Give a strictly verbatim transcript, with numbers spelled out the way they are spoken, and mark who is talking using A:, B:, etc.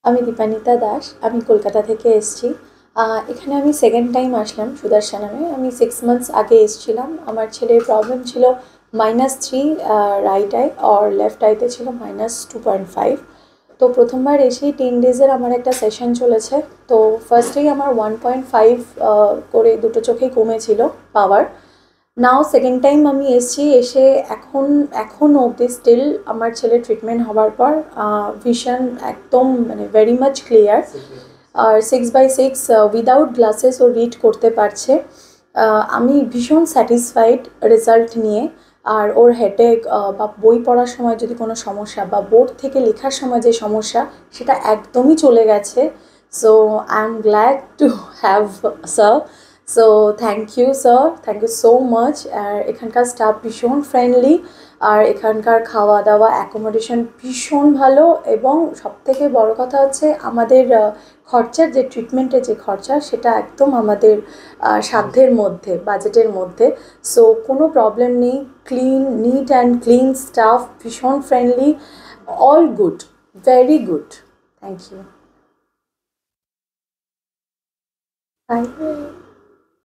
A: আমি দীপানিতা দাস, আমি কলকাতা থেকে এসেছি। এখানে আমি সেকেন্ড টাইম আসলাম সুদর্শনামে। আমি সিক্স মান্থস আগে এসেছিলাম। আমার ছেলের প্রবলেম ছিল মাইনাস থ্রি রাইট আই, আর লেফট আইতে ছিল মাইনাস টু পয়েন্ট ফাইভ। তো প্রথমবার এসেই টেন ডেজের আমার একটা সেশন চলেছে। তো ফার্স্টেই আমার ওয়ান পয়েন্ট ফাইভ করে দুটো চোখেই কমেছিল পাওয়ার। নাও সেকেন্ড টাইম আমি এসেছি, এসে এখন এখন অবধি স্টিল আমার ছেলে ট্রিটমেন্ট হওয়ার পর ভিশন একদম মানে ভেরি মাচ ক্লিয়ার। আর six by six without glasses ও রিড করতে পারছে। আমি ভীষণ স্যাটিসফাইড রেজাল্ট নিয়ে। আর ওর হেডেক বা বই পড়ার সময় যদি কোনো সমস্যা বা বোর্ড থেকে লেখার সময় যে সমস্যা, সেটা একদমই চলে গেছে। So I am glad to have sir. So thank you sir, thank you so much. আর এখানকার স্টাফ ভীষণ ফ্রেন্ডলি, আর এখানকার খাওয়া দাওয়া অ্যাকোমোডেশন ভীষণ ভালো। এবং সবথেকে বড় কথা হচ্ছে আমাদের খরচার যে ট্রিটমেন্টের যে খরচা, সেটা একদম আমাদের সাধ্যের মধ্যে, বাজেটের মধ্যে। সো কোনো প্রবলেম নেই, clean, neat and clean staff, ভীষণ friendly, all good, very good. Thank you. By.